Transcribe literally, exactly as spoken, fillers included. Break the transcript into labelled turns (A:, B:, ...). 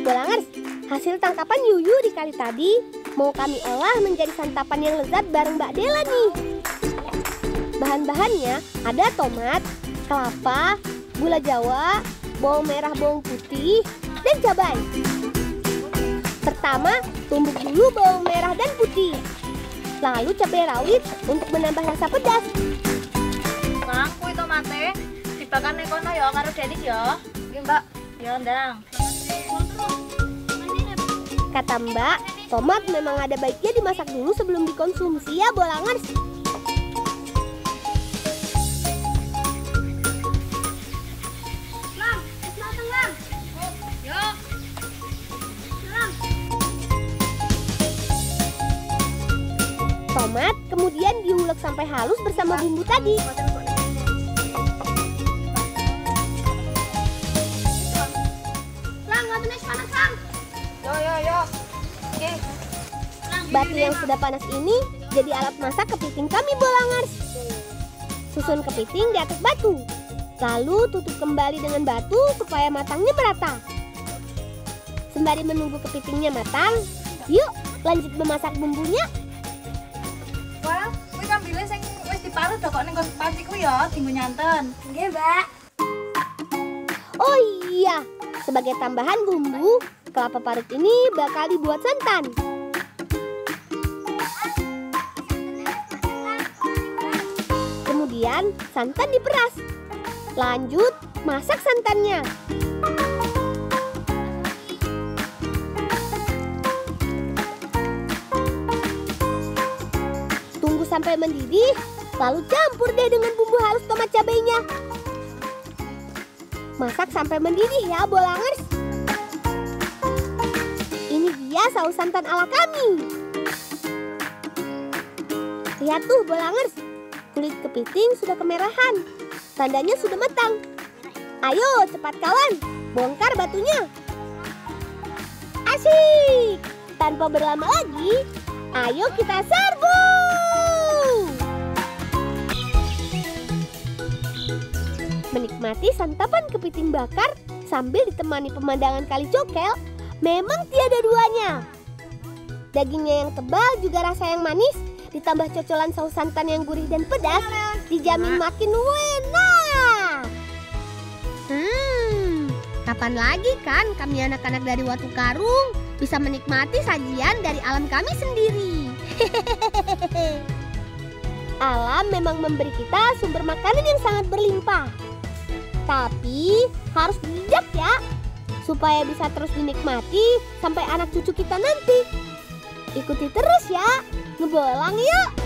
A: Bolangers, hasil tangkapan Yuyu di kali tadi mau kami olah menjadi santapan yang lezat bareng Mbak Dela nih. Bahan-bahannya ada tomat, kelapa, gula jawa, bawang merah, bawang putih, dan cabai. Pertama, tumbuk dulu bawang merah dan putih. Lalu cabai rawit untuk menambah rasa pedas.
B: Kang, kuwi tomate dibakar ning kono ya karo Denis ya. Nggih, Mbak. Ya, ndang.
A: Kata Mbak, tomat memang ada baiknya dimasak dulu sebelum dikonsumsi ya, Bolangers. Tomat kemudian diulek sampai halus bersama bumbu tadi.
B: Lang, ngatunis panas, Lang. Yo yo yo. Oke.
A: Batu yang sudah panas ini jadi alat masak kepiting kami, Bolangers. Susun kepiting di atas batu. Lalu tutup kembali dengan batu supaya matangnya merata. Sembari menunggu kepitingnya matang, yuk lanjut memasak bumbunya.
B: Wah, kuwi kambile sing wis diparut kok ning panci ku ya, dienggo nyanten. Nggih, Mbak.
A: Oh iya, sebagai tambahan bumbu, kelapa parut ini bakal dibuat santan. Kemudian santan diperas. Lanjut masak santannya. Tunggu sampai mendidih, lalu campur deh dengan bumbu halus tomat cabainya. Masak sampai mendidih ya, Bolangers. Ini dia saus santan ala kami. Lihat tuh, Bolangers. Kulit kepiting sudah kemerahan. Tandanya sudah matang. Ayo cepat kawan, bongkar batunya. Asik. Tanpa berlama lagi, ayo kita serbu. Menikmati santapan kepiting bakar sambil ditemani pemandangan kali Cokel memang tiada duanya. Dagingnya yang tebal juga rasa yang manis, ditambah cocolan saus santan yang gurih dan pedas, dijamin makin enak. Hmm, kapan lagi kan kami anak-anak dari Watu Karung bisa menikmati sajian dari alam kami sendiri. Alam memang memberi kita sumber makanan yang sangat berlimpah. Tapi harus bijak ya, supaya bisa terus dinikmati sampai anak cucu kita nanti. Ikuti terus ya, ngebolang yuk!